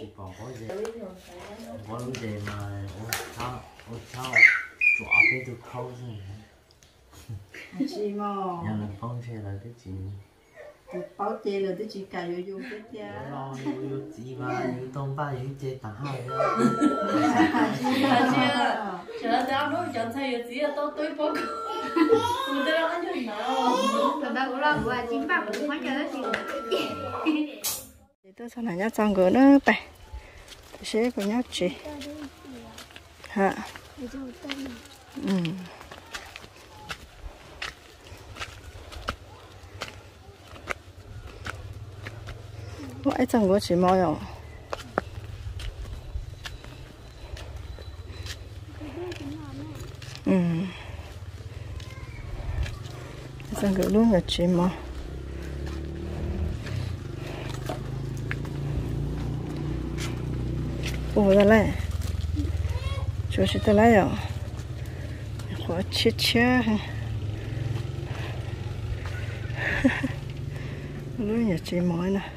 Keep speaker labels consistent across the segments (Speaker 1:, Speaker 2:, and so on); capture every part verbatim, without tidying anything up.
Speaker 1: chỉ còn có gì có lúc gì mà ôi sao ôi sao chọa cái tôi khâu rồi
Speaker 2: chị mà
Speaker 1: nhà là phong xe là cái gì
Speaker 2: bảo chế là tôi chỉ cả vô vô cái kia
Speaker 1: lo yêu gì mà yêu tông ba yêu chế tả hai đó
Speaker 3: chờ ra nó chọn thay yêu gì là tôi tôi bao người ta đang ăn chuyện nào
Speaker 4: rồi ba cũng lo của chín ba cũng phải chờ đó chị
Speaker 2: để tôi sau này nhá xong rồi nữa tay tôi sẽ của nhá chị hả ừ vậy chẳng có chỉ mò rồi ừ chẳng có luôn là chỉ mò ủa ra lại chỗ chỉ ta lại rồi khó chết chết luôn là chỉ mò nè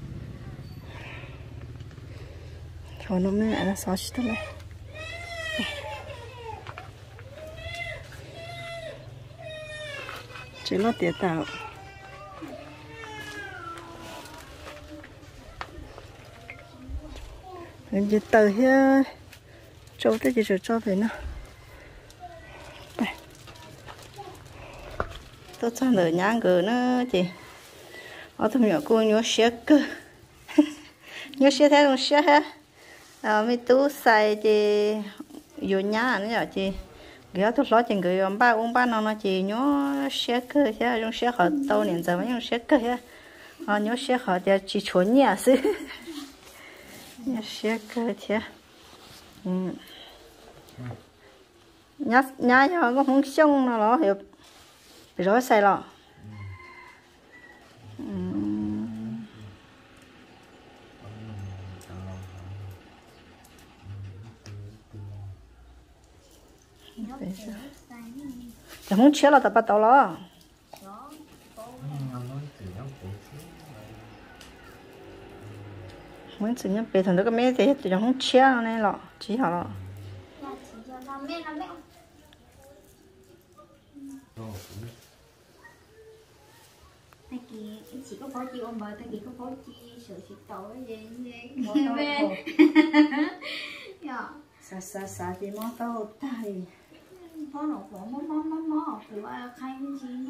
Speaker 2: thôi nó mới là sao chỉ tới này chỉ lo tiền tạo mình chỉ từ here chỗ tới chỉ cho cho về nữa tôi cho nửa nhang cờ nữa chị ở thằng nhỏ cô nhớ xe cơ nhớ xe thế không xe ha à mấy tú xài chị vô nhà nữa chị cái tôi lo chuyện người ông ba ông ba nó nó chị nhớ xe cơ chứ dùng xe họ tàu年giờ mới dùng xe cơ chứ à nhớ xe họ thì chỉ chuẩn nhà xí nhớ xe cơ chứ ừ nhá nhá cho có không xong nó nó hiểu bị rối xài lọ chẳng muốn chết là tập bắt đầu lo muốn chỉ nhận về thằng đó cái mấy thế thì chẳng muốn chết này lọ chỉ hả lọ
Speaker 4: thầy kỳ chỉ có phó chị ôm bờ thầy kỳ có phó chị sợ chị tàu cái gì gì
Speaker 2: sa sa sa thì món tao tay
Speaker 4: phó nó phó mó mó mó mó thì ba khai gì nó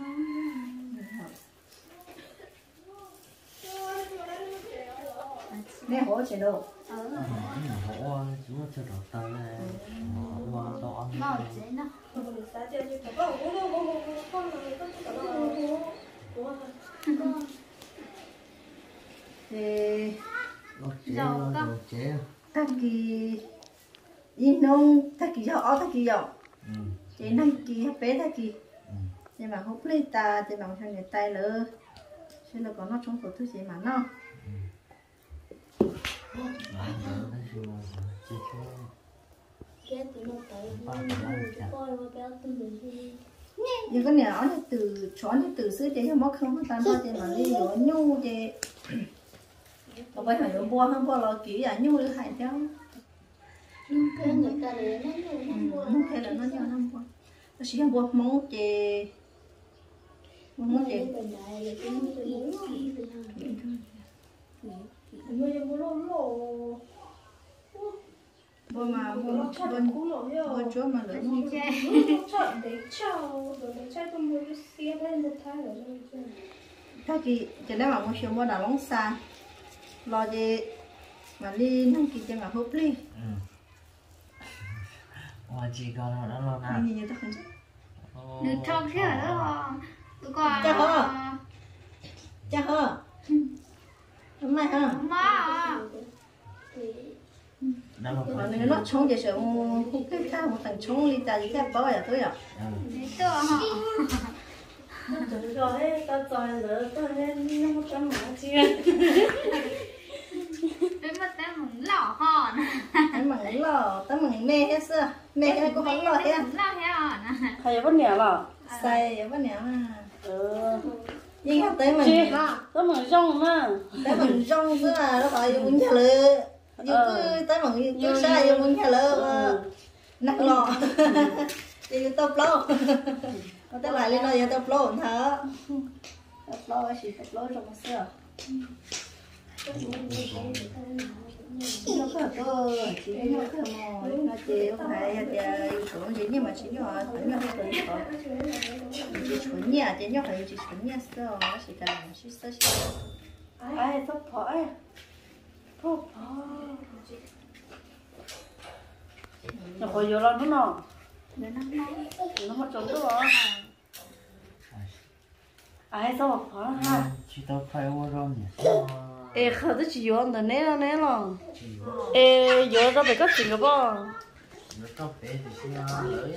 Speaker 2: nè hổ chế độ
Speaker 4: ờ
Speaker 1: hổ chú cho đầu tay này hổ to
Speaker 4: nó chế nó
Speaker 2: thì
Speaker 1: dầu chế
Speaker 2: ta kỳ in nông ta kỳ cho ó ta kỳ dầu chế năm kỳ bé ta kỳ nhưng mà hút lên ta thì bằng thằng người tay lỡ chứ là có nó trong cổ thứ gì mà nó nhưng cái nhỏ này từ chó này từ xưa chế không có không tan bao giờ mà đi nó nhu chế ở bên này nó bua không bua lo kỹ à nhu được hại theo
Speaker 4: nhưng cái người ta lấy nó
Speaker 2: không thể là nó cho nó bua nó chỉ không bua móng chế móng chế bữa mà bữa bữa bữa chỗ mà lớn như thế ta kỳ chỉ là mà một số mua đào lông xa lo gì mà đi năng kỳ cho mà hút đi
Speaker 1: ngoài chỉ còn nó đã lo nào
Speaker 2: như như ta không chứ
Speaker 4: được thông thế đó tụi con
Speaker 2: cha hơ cha hơ hôm nay hả
Speaker 4: má
Speaker 2: còn nếu nó chống thì sẽ hút cái ta một thằng chống đi ta chỉ cái bao giờ thôi à
Speaker 4: để tôi hả
Speaker 3: rồi rồi tao rồi rồi tao lên năm trăm mã chia
Speaker 4: cái mặt ta mừng lỏ hòn
Speaker 2: anh mừng lò tao mừng mê hết xưa mê cái cũng không lò hết
Speaker 4: lỏ hết hòn
Speaker 3: thầy vẫn nhẹ lỏ
Speaker 2: say vẫn nhẹ mà
Speaker 3: ừ
Speaker 2: nhưng mà tới mình
Speaker 3: tao mừng rong mà
Speaker 2: tới mình rong nữa là nó phải dùng nhà lừa nhưng cứ tới mà cứ sai nhưng muốn nhà lơ nặng lọ thì tập lo tới lại lên đây tập lo thở tập lo chỉ tập lo trong xưa nó có cơ chỉ nó cơ mò nó chỉ không phải là chuẩn gì nhưng mà chỉ nhỏ chuẩn nhỏ cái tuổi họ chỉ chuẩn nhà chỉ nhỏ phải chỉ chuẩn nhà sao chỉ là chỉ sao chỉ ai thốt phổi thốt phổi
Speaker 3: nó hồi giờ lo nó nọ
Speaker 2: để nó nó
Speaker 3: nó mất trốn đó rồi ai sao mà phổi ha
Speaker 1: chỉ tao phải uống rồi nhỉ
Speaker 3: ê khờ tới chỉ vô nó nè nè lo ê vô đó phải có chuyện cái bao
Speaker 1: nó tao phải thì xin lỗi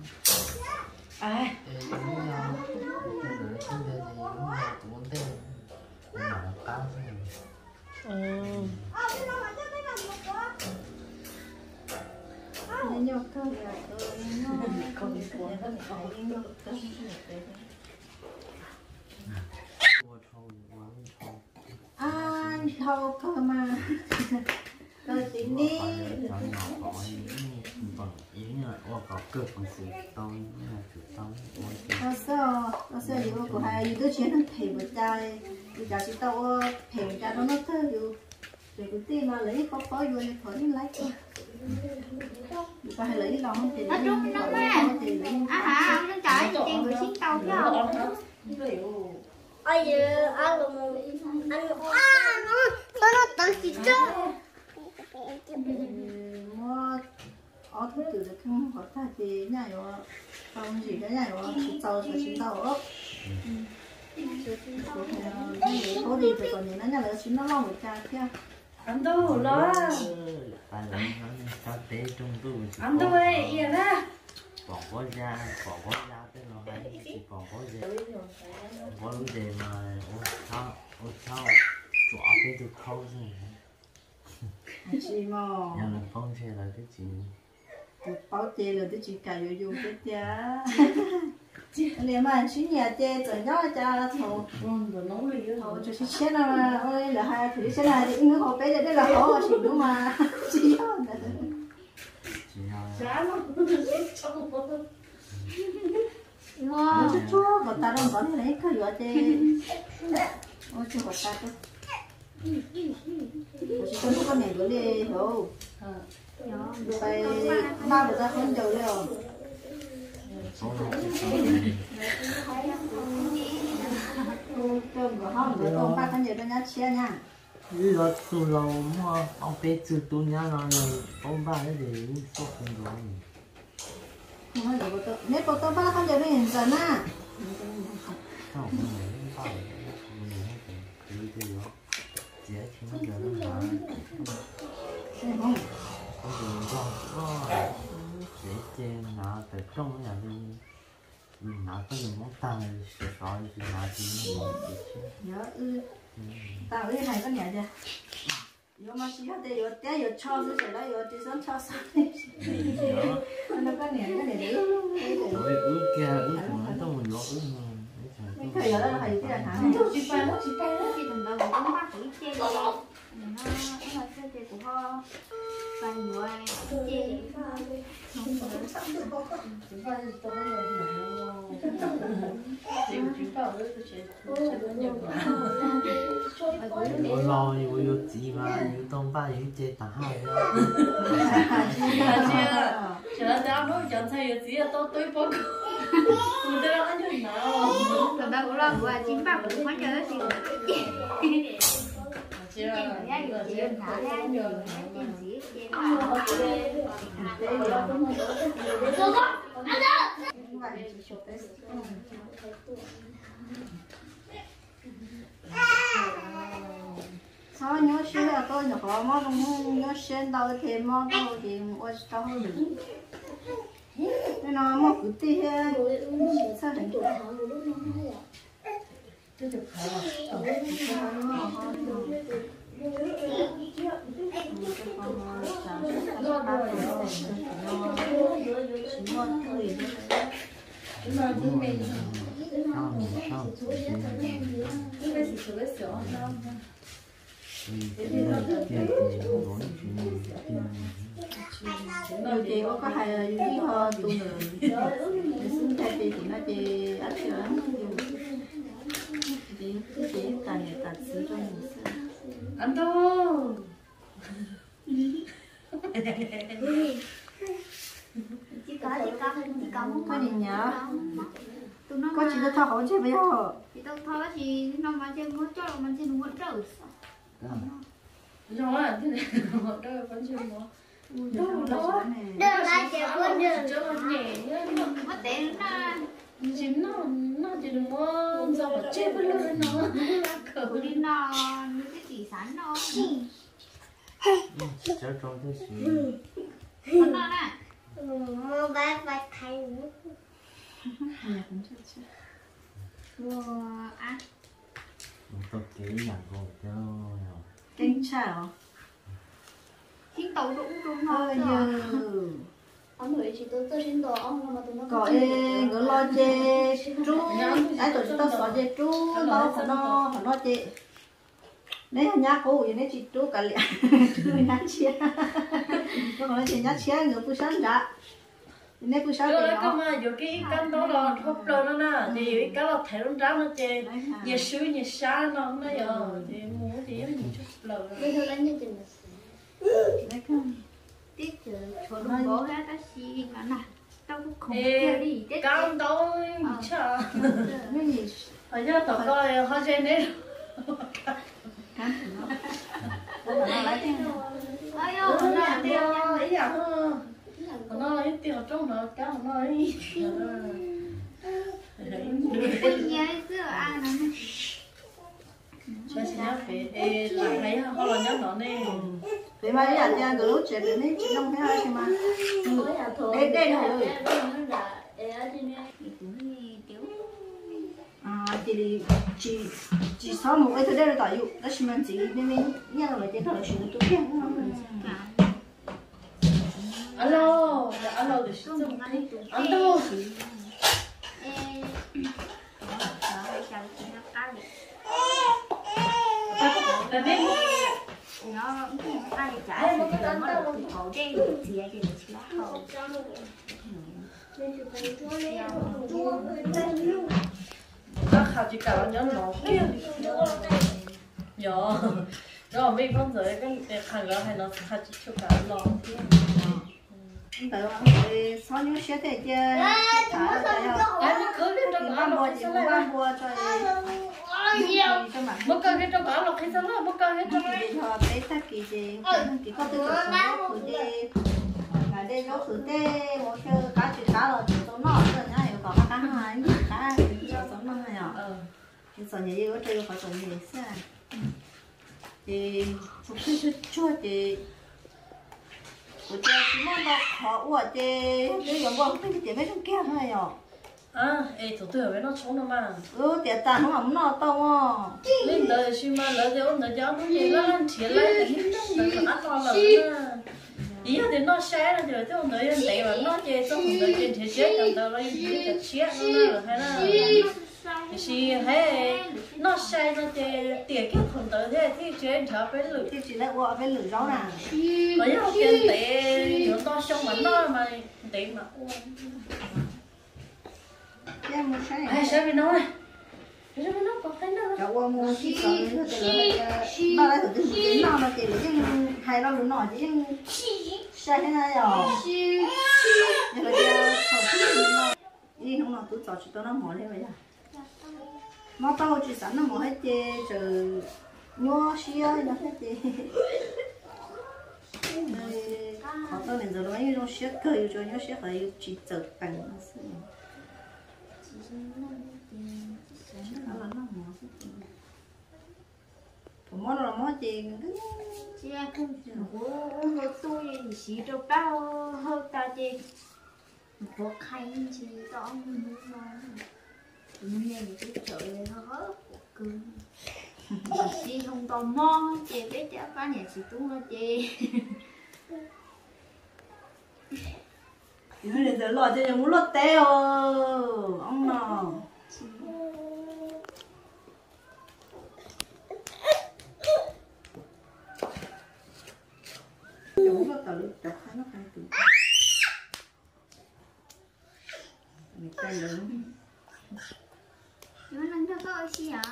Speaker 3: ai
Speaker 1: ê nó nó nó xin để gì nó muốn thế nó cao
Speaker 3: ừ
Speaker 2: nhỏ cơ là nó còn còn hơn phải nhỏ cơ ăn thâu cơ mà rồi tính đi nó sao nó saoอยู่của haiอยู่ตัวchuyện nó phải bật tay bây giờ chỉ tao phải ra nó nó thơอยู่để cái tiền nó lấy có có vô thì thôi lấy cơ phải lấy lòng thì
Speaker 4: Ở trung nó mà à hả ông nó trời tiền người xin tàu chứ không
Speaker 5: 아, 예, 아, 너무, 아니, 아, 너, 너는 진짜.
Speaker 2: mua ở thứ từ được không có thay thì nhà rồi không gì cái nhà rồi chỉ tàu rồi chỉ tàu ốc có đi phải còn những nó nhà là chỉ nó lo một cha kia
Speaker 3: ăn đâu lo ăn đâu ấy yên á
Speaker 1: bỏ có ra bỏ có ra tới nó hay chỉ bỏ có ra có vấn đề mà ô sao ô sao chỗ cái từ khâu gì
Speaker 2: chỉ mà
Speaker 1: nhà là phong xe là cái gì
Speaker 2: bảo tê là cái chỉ cài vô vô cái cha liền mà chỉ nhà tê rồi nhớ cha thầu thầu cho chỉ xe nào ơi là hai thứ xe này thì nó họ bé đây là họ chỉ đúng mà chỉ
Speaker 3: giá nó trong
Speaker 2: nó chút chút bọn ta đang vẫn lấy cái gì thế ôi chú bọn ta cơ chỉ có lúc con này bữa đi hiểu phải ba bữa ta không chịu đâu tôm của họ bữa tôm ba con gì bên nhà chia nha
Speaker 1: bây giờ từ lâu mà ông bé từ tu nhà rồi ông ba cái gì sốt không rồi
Speaker 2: nói là bữa tôm nếu bữa tôm ba con gì bên hiện giờ na
Speaker 1: không mình phải mình phải cứ thế đó chỉ chỉ nó giờ nó là
Speaker 2: không
Speaker 1: không dùng cho để trên nó từ trong nhà đi mình nó có dùng món tay sửa sỏi thì nó chỉ nó
Speaker 2: nhớ ư tao cái này có nhẹ chưa yo mà chỉ hạt yo té yo cho rồi là yo chỉ sống cho sao nó có nhẹ cái này đấy
Speaker 1: rồi ướt kia ướt mà nó mình nó ướt mà
Speaker 2: cái giờ đó là cái gì hả
Speaker 4: chỉ phải nó chỉ phải nó chỉ cần đâu cũng mắc cái chê nó nó là cái chê của họ và người chê
Speaker 1: 我老有有鸡嘛，有东巴有这大海了。
Speaker 3: chờ ra nó chọn thay giờ gì tao tôi bao cô người ta ăn như nào
Speaker 4: rồi ba của lo của chín ba của quán chơi đó chị
Speaker 3: chưa
Speaker 4: ra nhiều chuyện thả ra nhiều chuyện gì
Speaker 2: sao nhớ xưa là tôi nhỏ có món không nhớ xuyên đâu thì món đâu thì ôi sao hơn nên nó món cứ tí hết sao thành tụi
Speaker 3: chưa được hả
Speaker 2: nhiều chị có hay đi ho tu nữa xin thay chị chị nói chị ăn chưa lắm chị chị càng ngày càng xứ cho mình
Speaker 3: ăn đâu
Speaker 4: chỉ có chỉ có chỉ có muốn
Speaker 2: có gì nhở
Speaker 4: tụi nó
Speaker 2: có chị đã thao hỏi chị bây giờ
Speaker 4: chị đâu thôi thì nó mà chơi muốn cho mình chơi muốn chơi
Speaker 3: rồi à thế này họ đâu vẫn chưa có
Speaker 2: đâu đó
Speaker 5: Đừng lại chỉ có đường.
Speaker 3: cho nó nhẹ nhá
Speaker 4: mất tiền nó
Speaker 3: chính nó nó chỉ đừng có do mà chết với luôn nó
Speaker 4: cỡ đi nó những cái chỉ sẵn nó
Speaker 1: Chắc trong thế gì
Speaker 4: nó nè
Speaker 5: Mua bát bát thay nữa.
Speaker 4: wow ăn
Speaker 1: Tôi kỹ nhạc của cho
Speaker 2: kinh chào
Speaker 4: khiến tàu đúng đúng
Speaker 2: ơi
Speaker 4: thôi
Speaker 2: giờ
Speaker 5: Ông người chỉ tôi tôi xin đồ ông mà tụi nó
Speaker 2: có ê ngỡ lo chê chú ai tổ chức tao xóa chê chú tao phải nó phải nó chê đấy là nhà cô vậy đấy chị chú cả lẹ chú nhà chia nó nói chị nhà chia ngỡ bữa sáng đã nên bữa sáng
Speaker 3: rồi
Speaker 2: thì
Speaker 3: cơ
Speaker 2: nó
Speaker 3: mà dù cái căn đó là hộp rồi nó nè thì cái là thấy nó trắng nó chê nhiệt suy nhiệt xa nó nó giờ thì muốn thì mình chút lờ
Speaker 5: bây giờ lên như thế này.
Speaker 2: đấy không
Speaker 4: tiếc chứ chỗ nó bố hết ta xì mà nè tao cũng không kêu đi tiếc
Speaker 3: cam đâu chả
Speaker 2: cái gì
Speaker 3: phải nhớ tao coi họ trên đấy
Speaker 2: cắn nó nó lấy tiền
Speaker 4: ơi
Speaker 3: nó
Speaker 4: ơi
Speaker 3: là tiêu ấy à nó lấy tiêu trong nó cá nó ấy
Speaker 4: bây giờ cứ ăn nó
Speaker 3: cho xin nhớ phải lại thấy họ là nhớ nó nè
Speaker 2: thế mà đi ăn nhà gửi chuyện đến đấy chị không thấy ai mà đây đây rồi à chị đi chị chị sau một cái thứ đây là tại dụ đó là mình chỉ nên mình nhớ là cái thời sự tôi biết không
Speaker 3: alo alo được chứ ăn đâu là biết
Speaker 4: nó ai trả thì nó mất được cổ đen thì ai thì chỉ hậu
Speaker 3: nó khảo chỉ cả nhớ nó kia nhớ rồi mình không giới cái khăn đó hay nó khảo chỉ cho cả nó
Speaker 2: tại ông sau những xe thế chứ thả ra
Speaker 3: ai mà cứ biết trong
Speaker 2: cho
Speaker 3: đó
Speaker 2: mua
Speaker 3: nó
Speaker 2: chị
Speaker 3: sẽ
Speaker 2: mua
Speaker 3: lại
Speaker 2: bán mua cho cho mà
Speaker 3: một cái cái trong đó nó khi sao nó một cái cái trong
Speaker 2: thì họ thấy ta kỳ gì kỳ có tư tưởng nó cứ đi ngày đây nó cứ thế một cái cá chỉ cá rồi số nó rồi nhá hiểu có cá hai cá số nó này à cái số này có chơi có số này sao thì chụp cái chua thì của chị chỉ muốn nó khó quá chị cái giống bọn cái chị mấy trong kia thôi à
Speaker 3: à ê tụi tôi với nó sống đâu mà
Speaker 2: ừ tiệt tàn không ẩm nó to à
Speaker 3: lên đời xí mà lỡ thì ông nó giáo nó gì nó thiệt lấy thì nó nó ăn to lỡ ý là thì nó sai là thì là ông nói để mà nó chơi xong rồi trên thế giới trong đó nó cái chết nó hay là thì hay nó sai nó chơi tiền cái phần tới thế thì chơi thở phải lử
Speaker 2: thì chỉ lại gọi với lửa rau nè
Speaker 3: có những tiền tệ nó to xong mà nó mà tệ mà
Speaker 2: em muốn sai
Speaker 3: ai sai với nó này sai với nó có thấy nó
Speaker 2: cháu qua mua chỉ sợ nó thì nó ba lại từ từ nó nó thì nhưng hai nó luôn nọ chứ sai thế này rồi nhưng mà giờ thầu thì nó đi không nào tôi chọn chỉ tôi nó mỏ lên vậy à nó tao chỉ sẵn nó mỏ hết chê chờ nhô xia nó hết chê họ tao nên giờ nó nhô xia cười cho nhô xia phải chỉ chờ cảnh nó xí món là món gì
Speaker 4: chị không của nó tôi thì chỉ cho bao hơn ta chị có khay chị đó muốn nói nghe cái trời nó hớt cười chị không tò mò chị biết chả phá nhà chị tú nó chị
Speaker 2: nó đến giờ lọt cho muốn lọt teo ông nào tao lúc tập nó khai tụ người ta lớn
Speaker 4: nó đang cho có gì à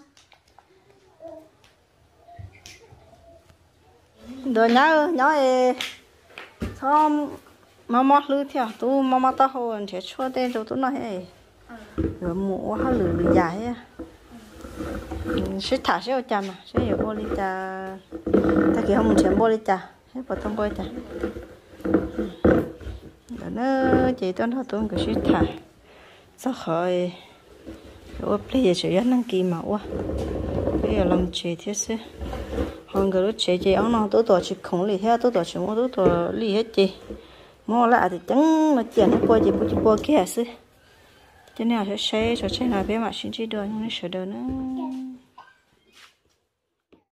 Speaker 2: đồ nhá nhá ê xong mama lư theo tu mama ta hồ sẽ cho tên cho tu nó hay rồi mũ ha lử lử dài á sẽ thả sẽ ở mà sẽ ở bò đi cha ta kia không muốn chém bò đi cha hết bỏ thông bò cha rồi nó chỉ tuần họ tuần cái sẽ thả sao khỏi rồi bây giờ chỉ ăn kỳ mà quá bây giờ làm chế thế chứ hàng cái lúc chế chế ông nó tôi tổ chức không lì hết tôi tổ chức tôi tổ lì hết chị mua lại thì chẳng là tiền nó qua gì bút qua kia chứ cho nên là sẽ sẽ sẽ nào bé mà xin chỉ được nhưng nó sợ được nữa